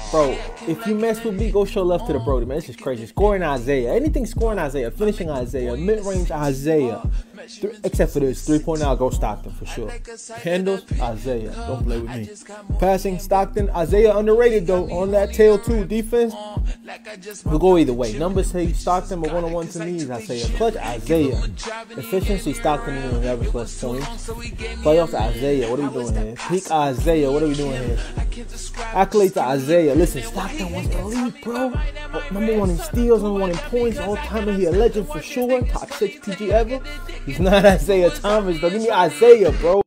Bro, if you mess with me, go show love to the Brody, man. This is crazy. Scoring Isiah. Anything scoring Isiah. Finishing Isiah. Mid-range Isiah. Except for this. 3-point out, go Stockton for sure. Handles, Isiah. Don't play with me. Passing, Stockton. Isiah underrated, though. On that tail, too. Defense, we'll go either way. Numbers say Stockton, but one-on-one to me is Isiah. Clutch, Isiah. Efficiency, Stockton even never plus points. Playoffs, Isiah. What are we doing here? Peak Isiah. What are we doing here? Accolades to Isiah. Listen, Stockton was elite, bro. #1 in steals, #1 in points. All time, he a legend for sure. Top 6 PG ever. He's not Isiah Thomas, though. Give me Isiah, bro.